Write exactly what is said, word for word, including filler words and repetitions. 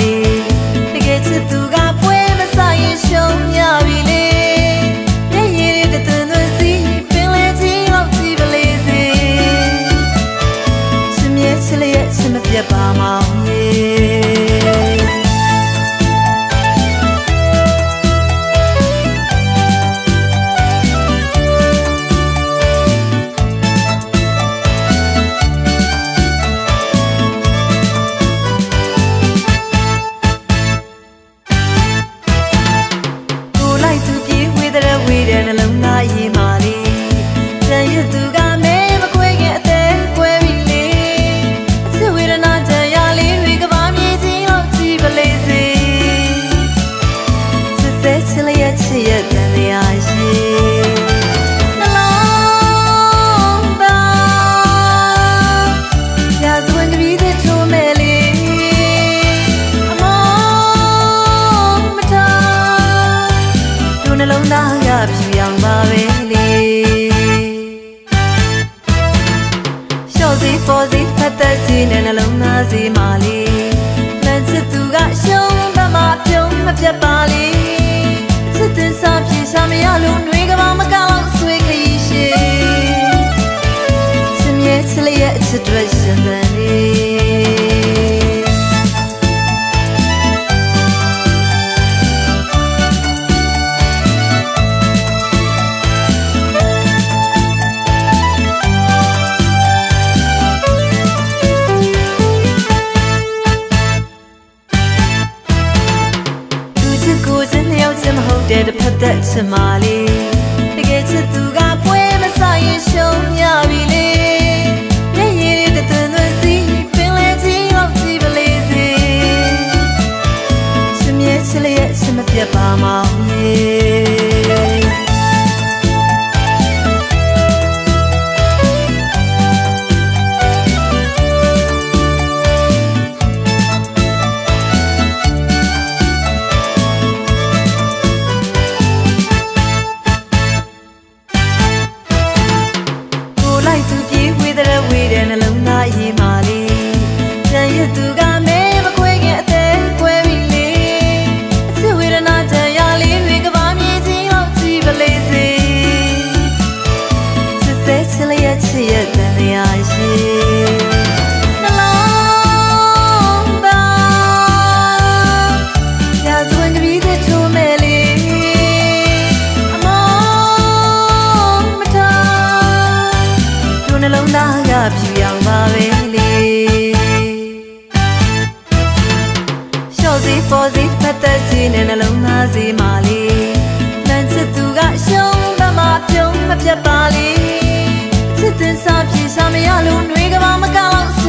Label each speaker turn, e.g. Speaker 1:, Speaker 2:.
Speaker 1: လေတကယ်ချစ်သူကပွဲမဆိုင်ရင်ရှုံးရပြီလေရရည်တသွန်းသွန်းစီပင်လေကြီးလောက်ကြည့်ပလေးစေချစ်မြဲချစ်လျက်ချစ်မပြတ်ပါမောင်ရေပေါ်စီဖတ်သက်စီနဲ့နှလုံးသားစီမာလေးလမ်းချစ်သူကရှုံးဘက်မှာပြုံးမပြတ်ပါလေချစ်သူစားပြေရှာမရလို့နှွေးကပောင်မကောက်ဆွေးခရီးရှိချစ်မြဲချစ်လျက်အချစ်တွေရှင်သန်နေတဲ့တစ်ဖက်သက်ချင်မာလေးတကယ်ချစ်သူကပွဲမဆိုင်ရင်ရှုံးရပြီလေရရည်တသွန်းသွန်းစီပင်လေကြီးလောက်ကြည့်ပလေးစေချစ်မြဲချစ်လျက်ချစ်မပြတ်ပါမောင်ရေနှလုံးသားရေးမာလေးကြံရသူကမဲမခွဲခင်အသေးကွဲပြီလေအချစ်ဝေဒနာကြံရလေးတွေကဘာမြေကြီးလောက်ကြည့်ပလေးစေချစ်စေချစ်လျက်ချစ်ရဲ့တန်တရားရှိနှလုံးသားရာဇဝင်ကပြီးတဲ့ထုံးမဲလေးအမောမထားသူနှလုံးသားကဖြူရောင်ပါပဲလေရှော့စီပေါ်စီဖတ်သက်စီနဲ့နှလုံးသားစီမာလေးလမ်းချစ်သူကရှုံးဘက်မှာပြုံးမပြတ်ပါလေချစ်သူစားပြေရှာမရလို့နှွေးကပောင်မကောက်